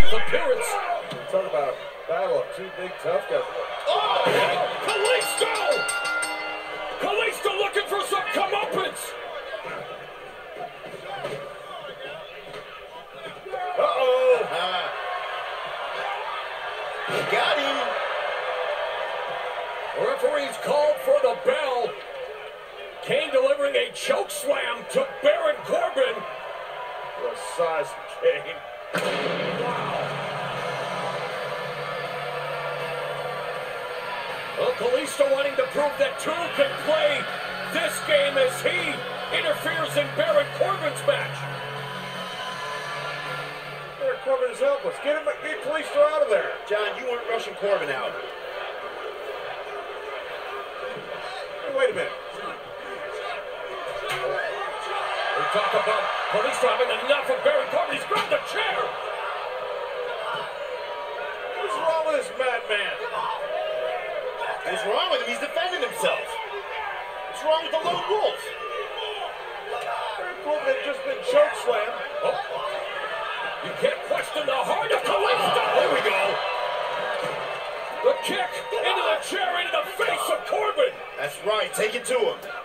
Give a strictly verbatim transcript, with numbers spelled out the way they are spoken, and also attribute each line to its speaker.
Speaker 1: fourth appearance.
Speaker 2: Talk about a battle of two big tough guys.
Speaker 1: Oh, Kalisto! Kalisto looking for some comeuppance.
Speaker 2: Uh-oh.
Speaker 3: Uh, got him.
Speaker 1: The referee's called for the bell. Kane delivering a choke slam to Baron Corbin.
Speaker 2: What a size of Kane.
Speaker 1: Wow. Well, Kalisto wanting to prove that two can play this game as he interferes in Baron Corbin's match.
Speaker 2: Baron Corbin is helpless. Get him, get Kalisto out of there.
Speaker 3: John, you weren't rushing Corbin out.
Speaker 2: Hey, wait a minute.
Speaker 1: We talk about Kalisto having enough of Baron Corbin. He's grabbed the chair.
Speaker 2: What's wrong with this madman?
Speaker 3: What's wrong with him? He's defending himself. What's wrong with the lone wolf?
Speaker 2: Baron Corbin had just been choke slammed.
Speaker 1: Oh. You can't question the heart of Kalisto.
Speaker 3: There we go.
Speaker 1: The kick into the chair, into the face of Corbin.
Speaker 3: That's right. Take it to him.